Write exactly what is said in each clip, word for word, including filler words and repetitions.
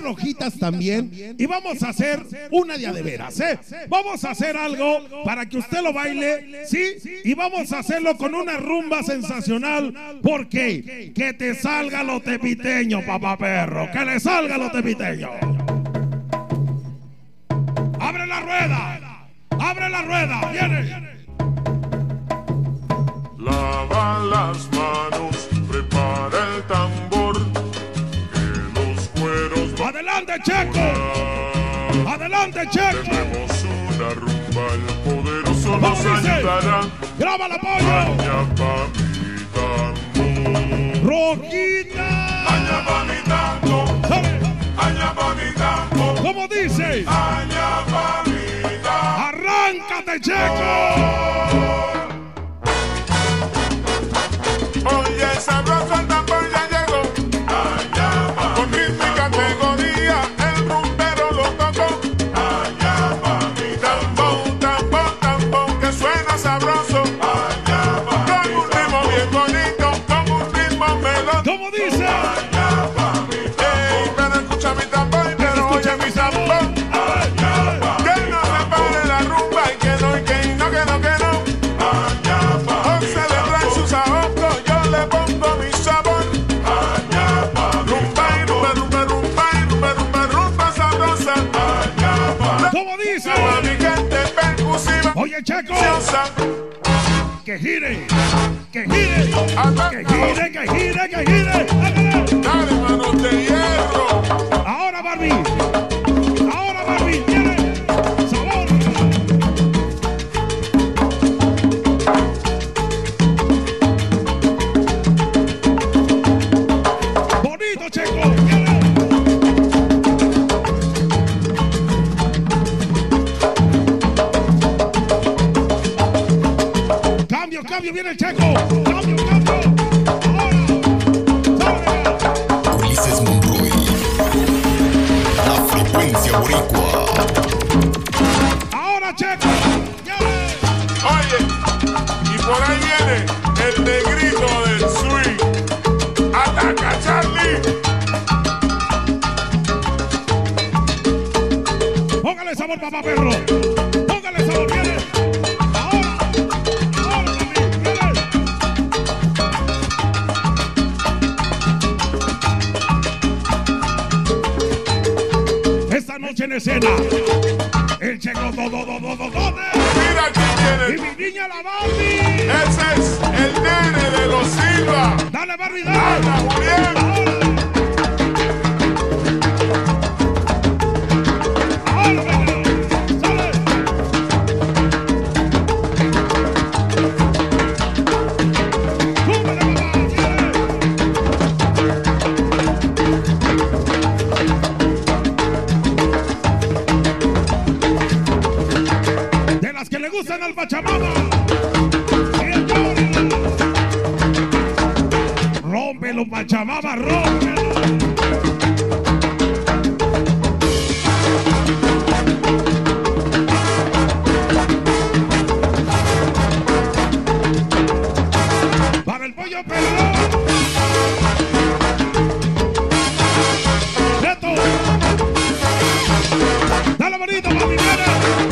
rojitas también. Y vamos a hacer una de a de veras, ¿eh? Vamos a hacer algo para que usted lo baile, ¿sí? Y vamos a hacerlo con una rumba sensacional. ¿Por qué? Que te salga lo tepiteño, papá perro. Que le salga lo tepiteño. Abre la rueda. Abre la rueda. Viene. Lava las manos, prepara el tambor, que los cueros... ¡Adelante, Checo! ¡Adelante, Checo! Tenemos una rumba, el poderoso ¿Cómo nos dice? ayudará. ¡Graba el apoyo! Aña pa' mi tambor. ¡Rojita! Aña pa' mi tambor. ¿Sabe? Aña pa' mi tambor. ¿Cómo dice? Aña pa' mi tambor. ¡Arráncate, Checo! Oye, sabroso el tambor ya llegó. Allá va. Con ritmo y categoría, el rumbero lo tocó. Allá va mi tambor, tambor, tambor, que suena sabroso. Allá va. Con un ritmo bien bonito, con un ritmo melódico. ¿Cómo dice? Allá va mi tambor. Ey, pero escucha mi tambor, pero oye mi tambor. Allá va. Que no se pare la rumba y que no, y que no, que no, que no. Allá va. O celebrar su sabor. Le pongo mi sabor. Allá va. Rumba y rumba, rumba, rumba y rumba, rumba, rumba sabrosa. Allá va. ¿Cómo dice? A mi gente percusiva. Oye, Checo. Ciosa. Que gire. Que gire. Que gire, que gire, que gire. Ándale. Dale, manos de hierro. Ahora, Barbie. Ahora, Barbie. Viene. Sabor. Checo, viene. Cambio, cambio, viene el Checo. Cambio, cambio. Ahora, sale. Ulises Monroy, la frecuencia boricua. Ahora, Checo. Viene. Oye, y por ahí viene el negrito del swing. Ataca, Charlie. Póngale sabor, papá perro. Póngale sabor, viene. Ahora. Ahora, papi, viene. Esta noche en escena. El Checo, do, do, do, do, do, do, Mira quién y viene. mi niña la Barbie. Ese es el nene de los Silva. Dale, Barbie, dale. Ana Julián. Ahora, venga. Sale. Súbele, papá. Viene. De las que le gustan al Pachamama. Rómpelo, Pachamama, rómpelo. Para el pollo pelón. Neto. Dale bonito, papi, viene.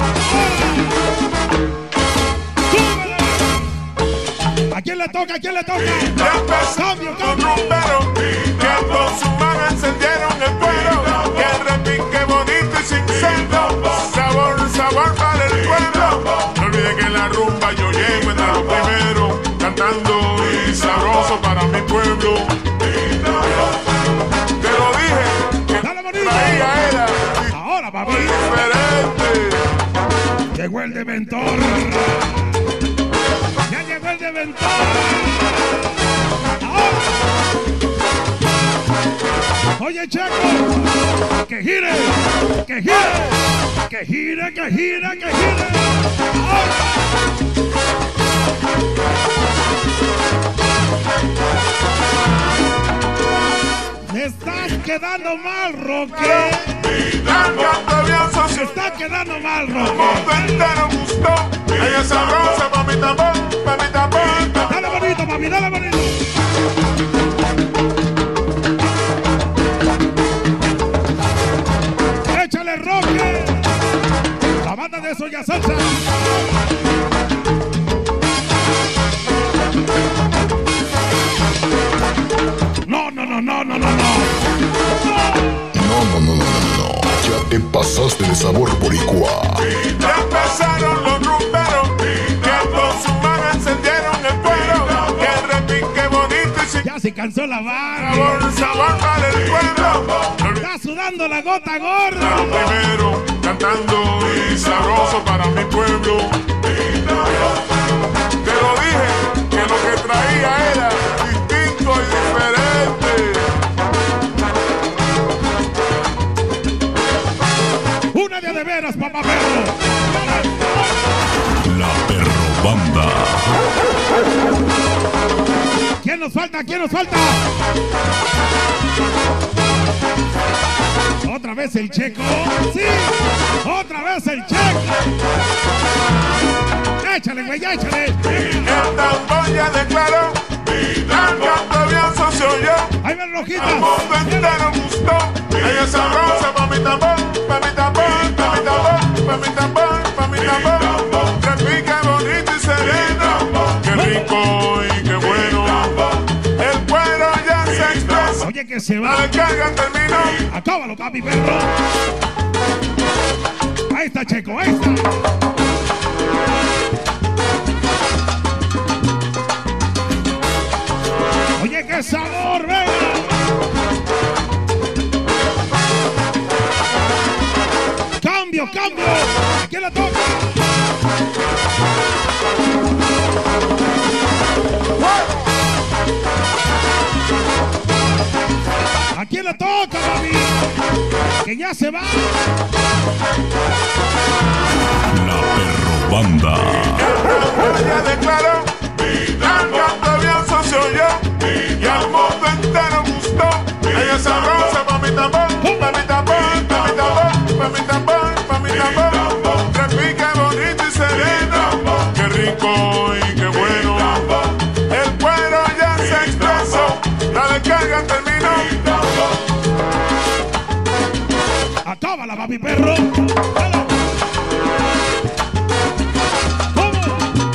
Súbele. ¿A quién le toca? ¿A quién le toca? Cambio, cambio. Rumbero, que con su mano encendieron el fuego, que repique bonito y sincero, sabor, sabor para el pueblo. No olviden que en la rumba yo llego entre los primeros, cantando y sabroso para mi pueblo. Te lo dije, que Dale bonito. traía era Ahora, papi. diferente. Llegó el dementor. Ya llegó el dementor. Ahora. Oye, Checo. Que gire. Que gire. Que gire, que gire, que gire. Ahora. Me estás quedando mal, Roque. Se está quedando mal, El Roque. mundo entero gustó. Ella es sabrosa pa' mi tambor, pa' mi tambor. Dale bonito, papi, dale bonito. Nada de eso, ya salsa. No, no, no, no, no, no, no. No, no, no, no, no, no. Ya te pasaste de sabor boricua. Ya empezaron los rumberos que con su mano encendieron el fuego. Que repique bonito y sin Ya se cansó la barra. sabor, sabor para el pueblo. Está sudando la gota gorda. Primero cantando y sabroso para mi pueblo. Te lo dije que lo que traía era distinto y diferente. Una de de veras, papá perro. La Perro Banda. ¿Quién nos falta? ¿Quién nos falta? Otra vez el Checo. Sí, otra vez el Checo. Échale, güey, échale. El tambor ya declaró, la canta bien socio yo. Ahí va el Rojita. Al mundo entero gustó. Ella es sabrosa pa' mi tambor, pa' mi tambor, pa' mi tambor, pa' mi tambor, pa' mi tambor. Repica bonito y sereno. Qué rico y qué bueno. El cuero ya se expresa. Oye, que se va. La carga terminó. Acábalo, papi perro. Ahí está, Checo, ahí está. Oye, qué sabor, venga. Cambio, cambio. ¿A quién le toca? ¿A quién le toca, papi? Que ya se va. La Perro Banda. Ella declaró, la canta bien socio yo. Y al mundo entero gustó. Ella es sabrosa pa' mi tambor, pa' mi tambor, pa' mi tambor, pa' mi tambor, pa' mi tambor. Repica bonito y sereno. Qué rico y qué bueno. El cuero ya se expresó. La descarga terminó. Acábala, papi perro. Dale. ¿Cómo?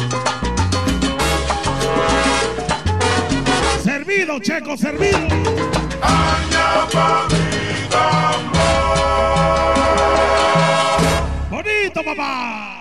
Servido, Checo, servido. Aña pa' mi tambor. Bonito, papá.